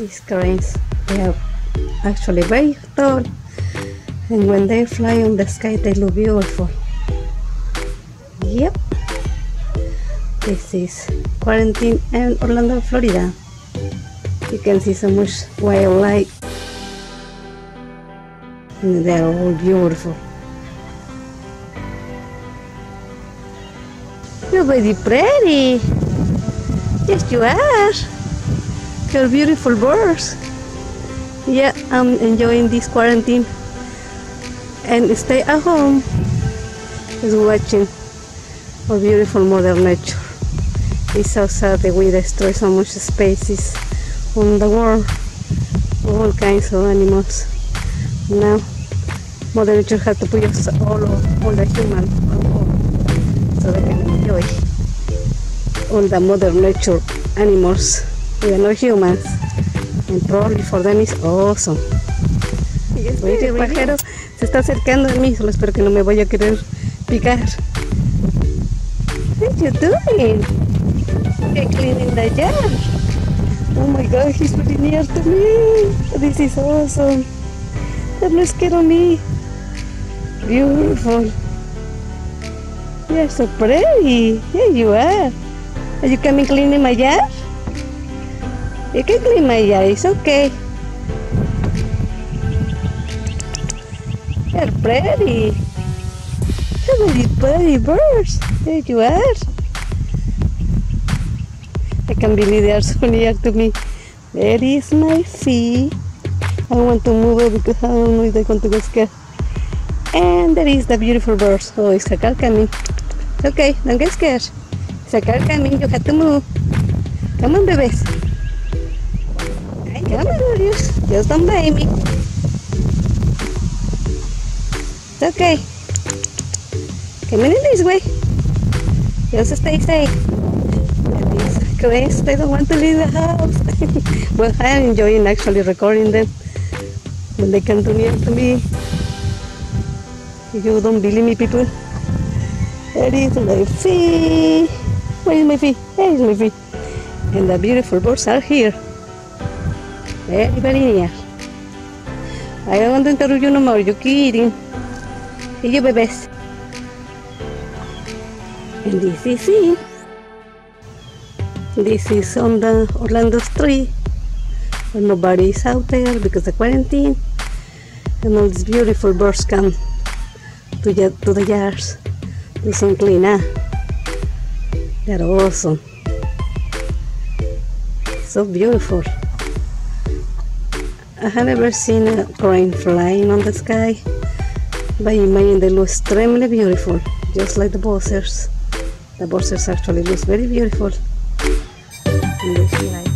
These cranes, they are actually very tall, and when they fly on the sky they look beautiful. Yep, this is Quarantine in Orlando, Florida. You can see so much wildlife, and they are all beautiful. You're very pretty. Yes, you are. You're beautiful birds. Yeah, I'm enjoying this quarantine and stay at home is watching our beautiful Mother Nature. It's so sad that we destroy so much species on the world, all kinds of animals. Now, Mother Nature has to put us all the humans so they can enjoy all the Mother Nature animals. We are not humans, and probably for them it's awesome. Oye, el pájaro se está acercando a mí, solo espero que no me vaya a querer picar. What are you doing? You're cleaning the yard. Oh my God, he's very near to me. This is awesome. Don't be scared of me. Beautiful. You're so pretty. Here you are. Are you coming cleaning my yard? You can clean my yard, it's okay. You're pretty. You're very pretty birds. There you are. I can't believe they are so near to me. There is my feet. I want to move it because I don't know if they're going to get scared. And there is the beautiful birds. Oh, it's a car coming. It's okay, don't get scared. It's a car coming, you have to move. Come on, babies. Come on, Darius. Just don't bite me. It's okay. Come in this way. Just stay safe. These cranes, they don't want to leave the house. Well, I'm enjoying actually recording them when they come too near to me. If you don't believe me, people, there is my feet. Where is my feet? There is my feet. And the beautiful birds are here. Very, very near. I don't want to interrupt you no more. You're kidding. Hey, you babies. And this is it. This is on the Orlando Street, where nobody is out there because of quarantine, and all these beautiful birds come to the yards to some cleanup. They're awesome. So beautiful. I have never seen a crane flying on the sky, but imagine they look extremely beautiful, just like the buzzards. The buzzards actually look very beautiful in this light.